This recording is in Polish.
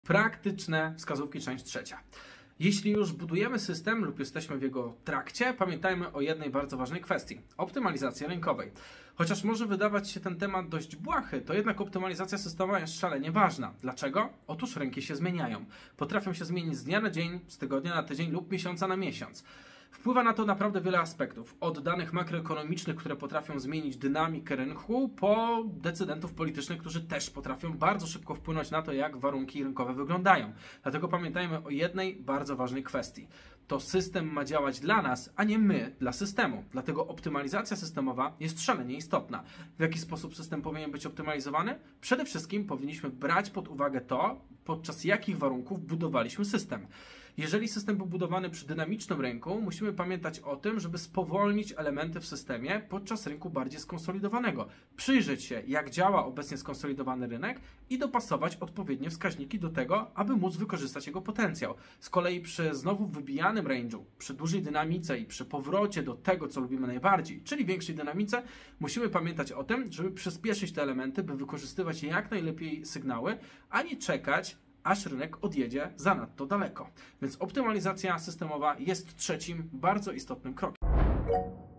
Praktyczne wskazówki, część trzecia. Jeśli już budujemy system lub jesteśmy w jego trakcie, pamiętajmy o jednej bardzo ważnej kwestii – optymalizacji rynkowej. Chociaż może wydawać się ten temat dość błahy, to jednak optymalizacja systemowa jest szalenie ważna. Dlaczego? Otóż rynki się zmieniają. Potrafią się zmienić z dnia na dzień, z tygodnia na tydzień lub miesiąca na miesiąc. Wpływa na to naprawdę wiele aspektów, od danych makroekonomicznych, które potrafią zmienić dynamikę rynku, po decydentów politycznych, którzy też potrafią bardzo szybko wpłynąć na to, jak warunki rynkowe wyglądają. Dlatego pamiętajmy o jednej bardzo ważnej kwestii. To system ma działać dla nas, a nie my dla systemu. Dlatego optymalizacja systemowa jest szalenie istotna. W jaki sposób system powinien być optymalizowany? Przede wszystkim powinniśmy brać pod uwagę to, podczas jakich warunków budowaliśmy system. Jeżeli system był budowany przy dynamicznym rynku, musimy pamiętać o tym, żeby spowolnić elementy w systemie podczas rynku bardziej skonsolidowanego. Przyjrzeć się, jak działa obecnie skonsolidowany rynek i dopasować odpowiednie wskaźniki do tego, aby móc wykorzystać jego potencjał. Z kolei przy znowu wybijanym range'u, przy dużej dynamice i przy powrocie do tego, co lubimy najbardziej, czyli większej dynamice, musimy pamiętać o tym, żeby przyspieszyć te elementy, by wykorzystywać jak najlepiej sygnały, a nie czekać, aż rynek odjedzie zanadto daleko. Więc optymalizacja systemowa jest trzecim bardzo istotnym krokiem.